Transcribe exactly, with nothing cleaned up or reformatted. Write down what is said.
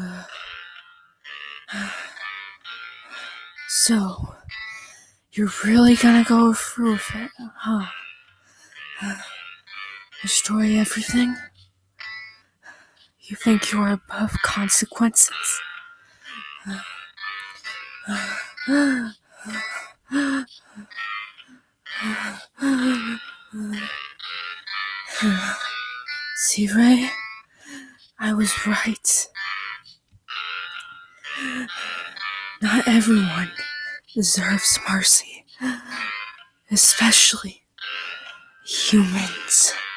So, you're really gonna go through with it, huh? Destroy everything? You think you're above consequences? See, Ray? I was right. Not everyone deserves mercy. Especially humans.